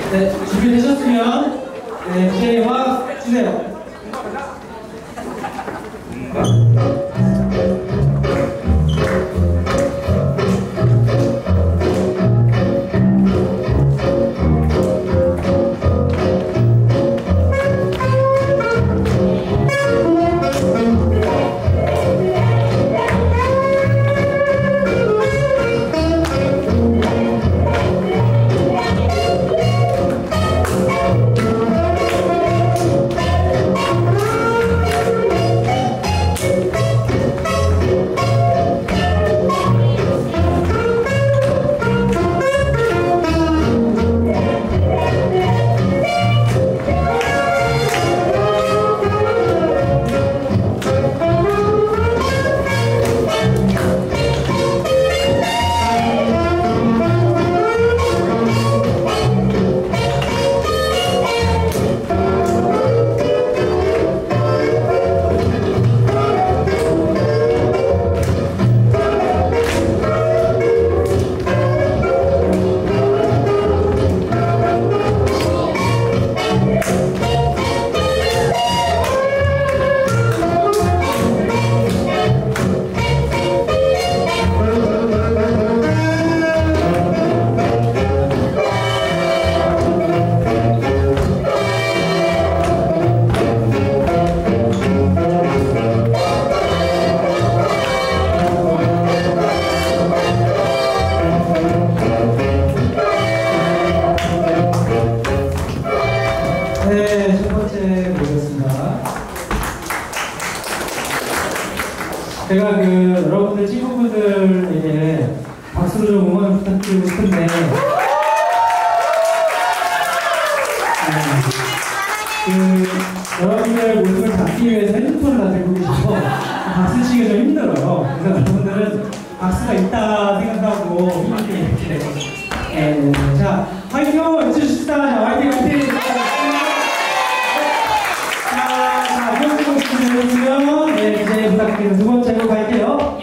네, 준비되셨으면 네, DJ 음악 주세요. 네, 첫 번째 보겠습니다. 제가 여러분들 친구분들에게 박수로 좀 응원 부탁드리고 싶은데, 여러분들 모습을 잡기 위해서 핸드폰을 다 들고 계셔서 박수 치기가 좀 힘들어요. 그래서 여러분들은 박수가 있다 생각하고 힘있게 이렇게. 자, 화이팅 한번 외쳐주시다. 화이팅, 화이팅! 네, 이제 부탁드리는 두 번째로 갈게요.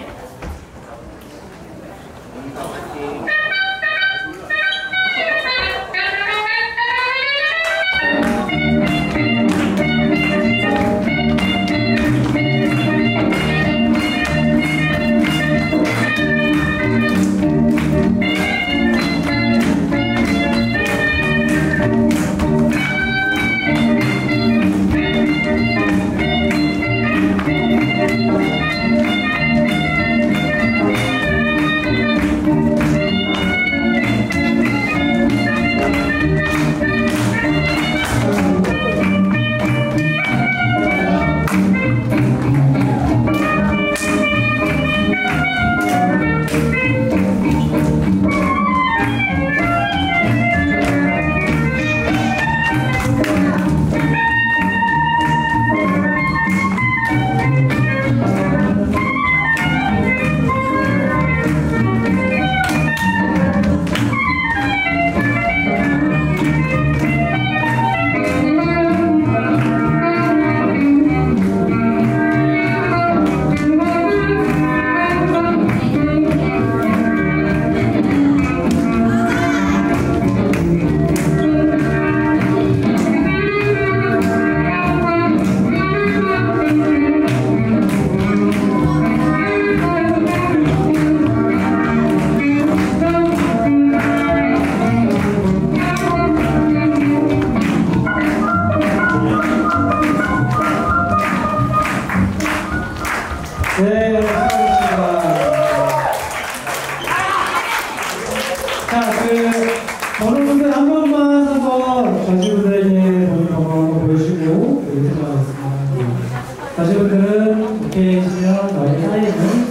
네, 수고하셨습니다. 자, 번호분들 한 번만 서서 저지분들에게 번호 보여주시고 인사하겠습니다. 저지분들은 이렇게 계시면 저희 사이에는